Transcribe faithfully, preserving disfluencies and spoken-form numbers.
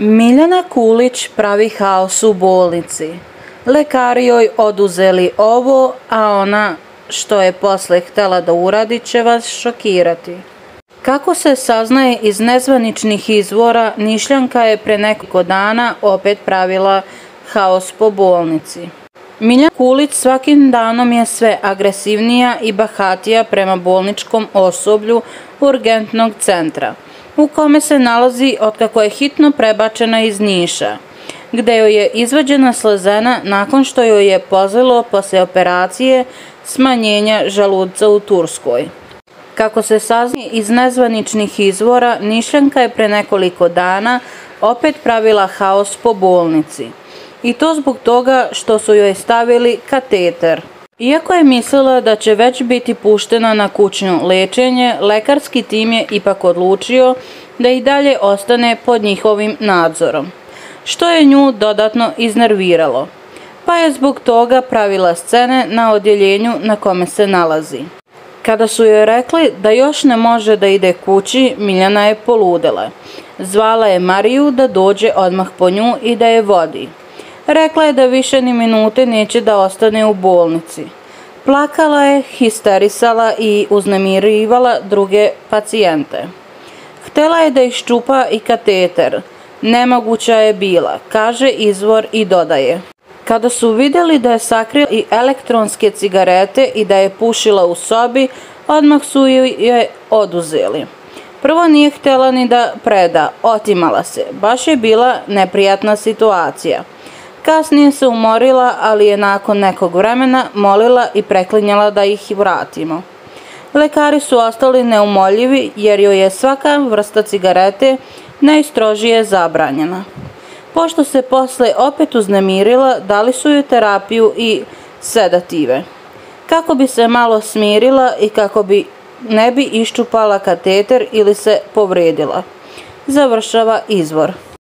Miljana Kulić pravi haos u bolnici. Lekari joj oduzeli ovo, a ona što je posle htela da uradi će vas šokirati. Kako se saznaje iz nezvaničnih izvora, Nišljanka je pre nekoliko dana opet pravila haos po bolnici. Miljana Kulić svakim danom je sve agresivnija i bahatija prema bolničkom osoblju urgentnog centra, u kome se nalazi otkako je hitno prebačena iz Niša, gde joj je izvađena slezena nakon što joj je pozlilo posle operacije smanjenja želuca u Turskoj. Kako se saznaje iz nezvaničnih izvora, Nišljanka je pre nekoliko dana opet pravila haos po bolnici. I to zbog toga što su joj stavili kateter. Iako je mislila da će već biti puštena na kućno lečenje, lekarski tim je ipak odlučio da i dalje ostane pod njihovim nadzorom, što je nju dodatno iznerviralo, pa je zbog toga pravila scene na odjeljenju na kome se nalazi. Kada su joj rekli da još ne može da ide kući, Miljana je poludela. Zvala je Mariju da dođe odmah po nju i da je vodi. Rekla je da više ni minute neće da ostane u bolnici. Plakala je, histerisala i uznemirivala druge pacijente. Htela je da iščupa i kateter. Nemoguća je bila, kaže izvor i dodaje. Kada su vidjeli da je sakrila i elektronske cigarete i da je pušila u sobi, odmah su je oduzeli. Prvo nije htjela ni da preda, otimala se. Baš je bila neprijatna situacija. Kasnije se umorila, ali je nakon nekog vremena molila i preklinjala da ih vratimo. Lekari su ostali neumoljivi jer joj je svaka vrsta cigarete najstrožije zabranjena. Pošto se posle opet uznemirila, dali su joj terapiju i sedative, kako bi se malo smirila i kako bi ne bi iščupala kateter ili se povredila. Završava izvor.